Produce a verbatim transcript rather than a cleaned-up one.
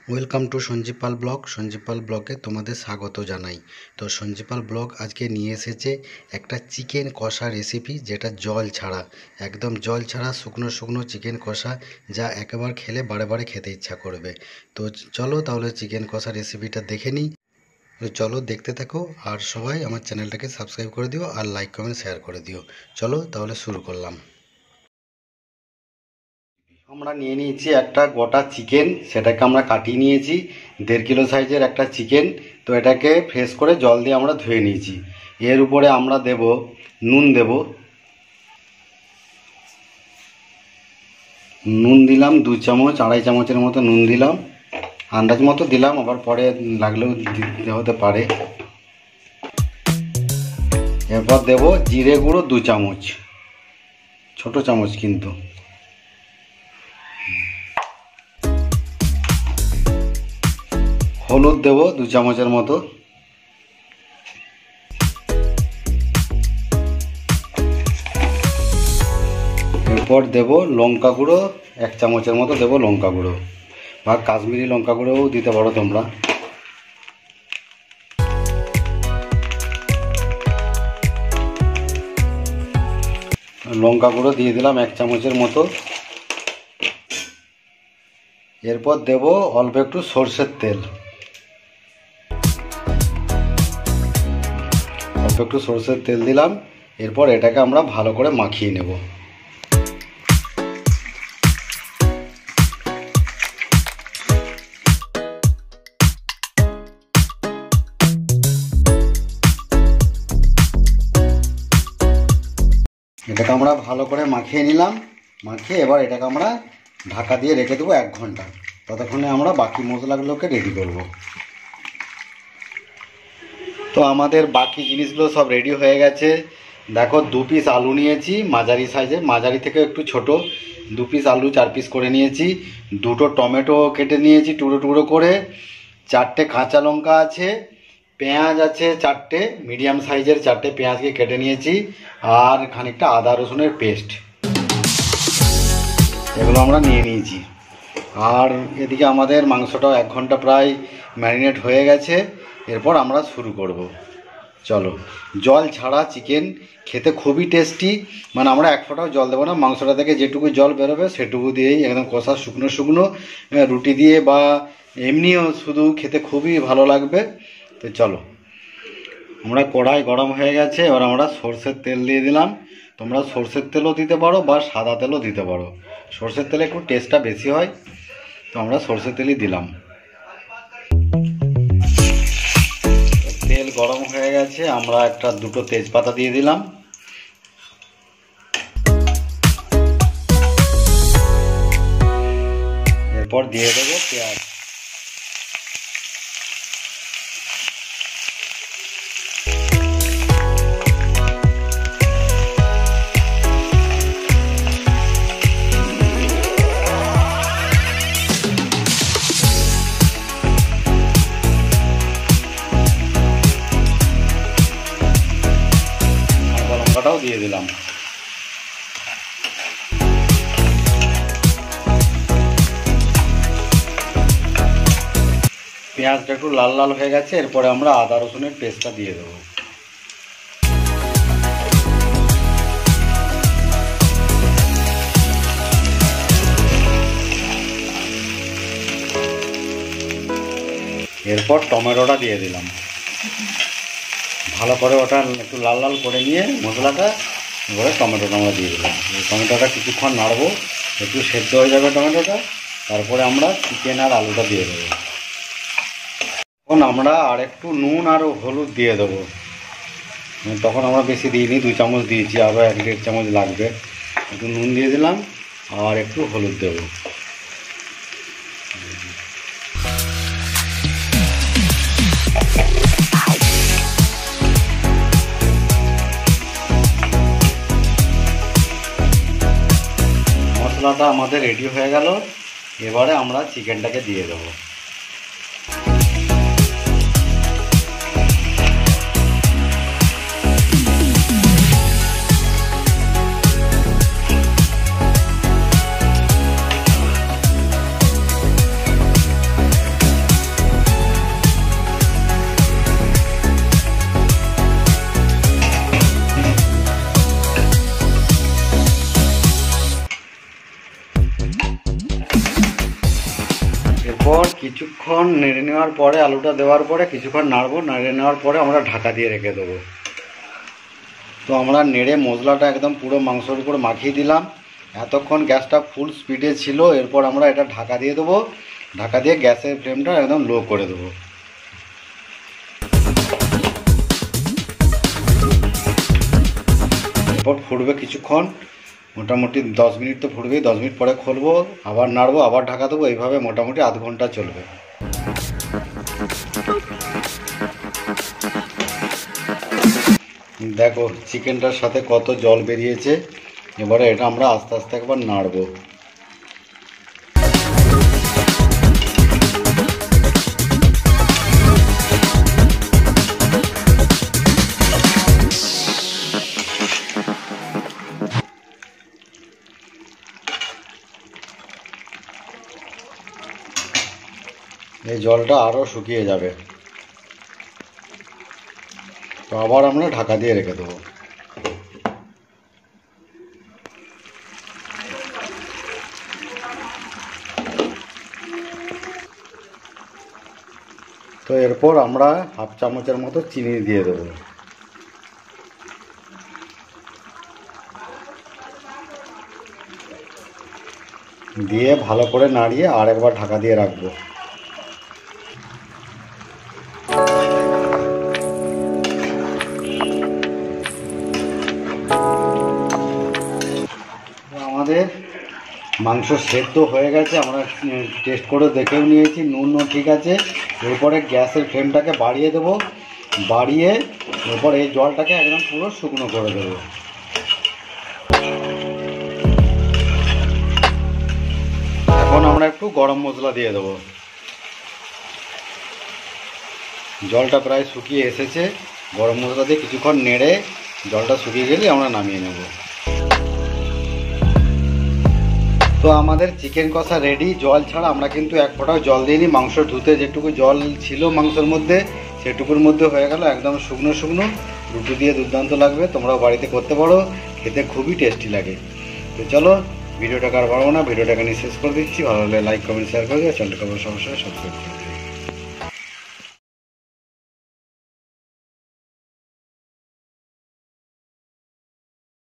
Welcome to Sanjeev Pal blog. Sanjeev Pal ব্লগে তোমাদের স্বাগত জানাই। তো সঞ্জীব পাল ব্লগ আজকে নিয়ে এসেছে একটা চিকেন কষা রেসিপি, যেটা জল ছাড়া, একদম জল ছাড়া শুকনো শুকনো চিকেন কষা, যা একবার খেলে বারে বারে খেতে ইচ্ছা করবে। তো চলো তাহলে চিকেন কষা রেসিপিটা দেখে নিই। তো চলো দেখতে থাকো, আর সবাই আমার চ্যানেলটাকে সাবস্ক্রাইব করে দিও আর লাইক কমেন্ট শেয়ার করে দিও। চলো তাহলে শুরু করলাম। আমরা নিয়ে নিয়েছি একটা গোটা চিকেন, সেটাকে আমরা কাটিয়ে নিয়েছি। দেড় কিলো সাইজের একটা চিকেন। তো এটাকে ফ্রেশ করে জল দিয়ে আমরা ধুয়ে নিয়েছি। এর উপরে আমরা দেব নুন, দেব নুন দিলাম দু চামচ, আড়াই চামচের মতো নুন দিলাম, আন্দাজ মতো দিলাম, আবার পরে লাগলেও দিতে হতে পারে। এরপর দেব জিরে গুঁড়ো দু চামচ, ছোট চামচ কিন্তু। হলুদ দেব দু চামচের মতো। এরপর দেব লঙ্কা গুঁড়ো এক চামচের মতো দেব লঙ্কা গুঁড়ো, বা কাশ্মীরি লঙ্কা গুঁড়োও দিতে পারো তোমরা। লঙ্কা গুঁড়ো দিয়ে দিলাম এক চামচের মতো। এরপর দেব অল্প একটু সরষের তেল, অল্প একটু সরষের তেল দিলাম। এরপর এটাকে আমরা ভালো করে মাখিয়ে নেব। এটাকে আমরা ভালো করে মাখিয়ে নিলাম। মাখিয়ে এবার এটাকে আমরা ঢাকা দিয়ে রেখে দেবো এক ঘন্টা। ততক্ষণে আমরা বাকি মশলাগুলোকে রেডি করব। তো আমাদের বাকি জিনিসগুলো সব রেডি হয়ে গেছে। দেখো, দু পিস আলু নিয়েছি মাঝারি সাইজে, মাঝারি থেকে একটু ছোট। দু পিস আলু চার পিস করে নিয়েছি। দুটো টমেটো কেটে নিয়েছি টুকরো টুকরো করে। চারটে কাঁচা লঙ্কা আছে। পেঁয়াজ আছে চারটে, মিডিয়াম সাইজের চারটে পেঁয়াজকে কেটে নিয়েছি। আর খানিকটা আদা রসুনের পেস্ট, এগুলো আমরা নিয়ে নিয়েছি। আর এদিকে আমাদের মাংসটাও এক ঘন্টা প্রায় ম্যারিনেট হয়ে গেছে। এরপর আমরা শুরু করব। চলো। জল ছাড়া চিকেন খেতে খুবই টেস্টি। মানে আমরা এক ফোঁটাও জল দেবো না, মাংসটা থেকে যেটুকু জল বেরোবে সেটুকু দিয়েই একদম কষা শুকনো শুকনো রুটি দিয়ে বা এমনিও শুধু খেতে খুবই ভালো লাগবে। তো চলো, আমরা কড়াই গরম হয়ে গেছে, এবার আমরা সরষের তেল দিয়ে দিলাম। তোমরা সরষের তেলও দিতে পারো বা সাদা তেলও দিতে পারো। সরষের তেলে একটু টেস্টটা বেশি হয়, তো আমরা সরষের তেলই দিলাম। তেল গরম হয়ে গেছে, আমরা একটা দুটো তেজপাতা দিয়ে দিলাম। এরপর দিয়ে দেবো পেঁয়াজ। লঙ্কাটাও দিয়ে দিলাম। পেঁয়াজটা একটু লাল লাল হয়ে গেছে, এরপরে আমরা আদা রসুনের পেস্টটা দিয়ে দেবো। এরপর টমেটোটা দিয়ে দিলাম। ভালো করে ওটা একটু লাল লাল করে নিয়ে মশলাটা, এবারে টমেটোটা আমরা দিয়ে দিলাম। টমেটোটা কিছুক্ষণ নাড়বো, একটু সেদ্ধ হয়ে যাবে টমেটোটা। তারপরে আমরা চিকেন আর আলুটা দিয়ে দেবো। তখন আমরা আর একটু নুন আর হলুদ দিয়ে দেবো। তখন আমরা বেশি দিইনি, দুই চামচ দিয়েছি, আরও এক দেড় চামচ লাগবে। একটু নুন দিয়ে দিলাম আর একটু হলুদ দেবো। মশলাটা আমাদের রেডি হয়ে গেল। এবারে আমরা চিকেনটাকে দিয়ে দেবো। এরপর কিছুক্ষণ নেড়ে নেওয়ার পরে আলুটা দেওয়ার পরে কিছুক্ষণ নাড়বো, নেড়ে নেওয়ার পরে আমরা ঢাকা দিয়ে রেখে দেবো। তো আমরা নেড়ে মশলাটা একদম পুরো মাংসের উপর মাখিয়ে দিলাম। এতক্ষণ গ্যাসটা ফুল স্পিডে ছিল। এরপর আমরা এটা ঢাকা দিয়ে দেবো। ঢাকা দিয়ে গ্যাসের ফ্লেমটা একদম লো করে দেবো। এরপর ফুটবে কিছুক্ষণ, মোটামুটি দশ মিনিট তো ফুটবেই। দশ মিনিট পরে খুলবো, আবার নাড়বো, আবার ঢাকা দেবো। এইভাবে মোটামুটি আধ ঘন্টা চলবে। দেখো চিকেনটার সাথে কত জল বেরিয়েছে। এবারে এটা আমরা আস্তে আস্তে একবার নাড়বো। এই জলটা আরও শুকিয়ে যাবে। তো আবার আমরা ঢাকা দিয়ে রেখে দেবো। তো এরপর আমরা হাফ চামচের মতো চিনি দিয়ে দেবো। দিয়ে ভালো করে নাড়িয়ে আর একবার ঢাকা দিয়ে রাখবো। আমাদের মাংস সেদ্ধ হয়ে গেছে, আমরা টেস্ট করে দেখেও নিয়েছি, নুনও ঠিক আছে। এরপরে গ্যাসের ফ্লেমটাকে বাড়িয়ে দেবো। বাড়িয়ে এরপর এই জলটাকে একদম পুরো শুকনো করে দেবো। এখন আমরা একটু গরম মশলা দিয়ে দেবো। জলটা প্রায় শুকিয়ে এসেছে। গরম মশলা দিয়ে কিছুক্ষণ নেড়ে জলটা শুকিয়ে গেলে আমরা নামিয়ে নেব। তো আমাদের চিকেন কষা রেডি। জল ছাড়া, আমরা কিন্তু এক ফোঁটাও জল দিইনি। মাংস ধুতে যেটুকু জল ছিল মাংসের মধ্যে সেটুকুর মধ্যে হয়ে গেল একদম শুকনো শুকনো। রুটি দিয়ে দুর্দান্ত লাগবে, তোমরাও বাড়িতে করতে পারো, খেতে খুবই টেস্টি লাগে। তো চলো ভিডিওটাকে আর বাড়বো না, ভিডিওটাকে নিয়ে শেষ করে দিচ্ছি। ভালো লাগলে লাইক কমেন্ট শেয়ার করে দিও, চ্যানেলটাকে অবশ্যই সাবস্ক্রাইব করে দিও।